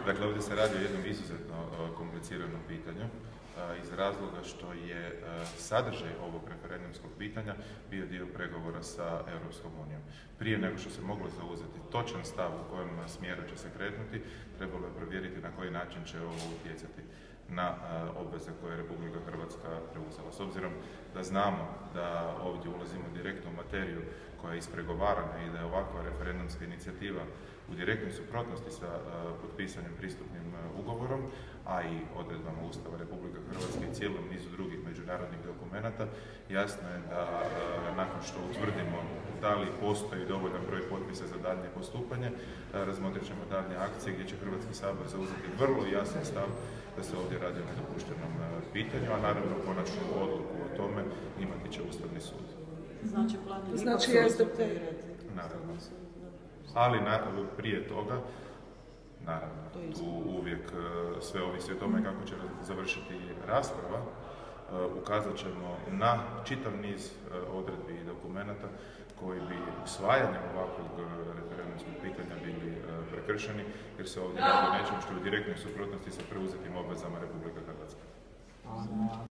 Dakle, ovdje se radi o jednom izuzetno kompliciranom pitanju iz razloga što je sadržaj ovog referendumskog pitanja bio dio pregovora sa Europskom unijom. Prije nego što se moglo zauzeti točan stav u kojem smjeru će se kretnuti, trebalo je provjeriti na koji način će ovo utjecati na obveze koje je Republika Hrvatska preuzela. S obzirom da znamo da ovdje ulazimo direktno u materiju koja je ispregovarana i da je ovakva referendumska inicijativa u direktnoj suprotnosti sa potpisanim pristupnim ugovorom, a i odredbama Ustava Republike Hrvatske i cijelom nizu drugih međunarodnih dokumenata, jasno je da nakon što utvrdimo da li postoji dovoljan broj potpisa za daljnje postupanje, razmotrit ćemo daljnje akcije gdje će Hrvatski sabor zauzeti vrlo jasan stav da se ovdje radi o nedopuštenom pitanju, a naravno konačnu odluku o tome imati će Ustavni sud. Znači SDP. Naravno. Ali prije toga, naravno, tu uvijek sve ovisi o tome kako će završiti rasprava. Ukazat ćemo na čitav niz odredbi i dokumenata koji bi usvajanjem ovakvog referendumskog pitanja bili prekršeni, jer se ovdje radi o nečem što je u direktnoj suprotnosti sa preuzetim obvezama Republike Hrvatske.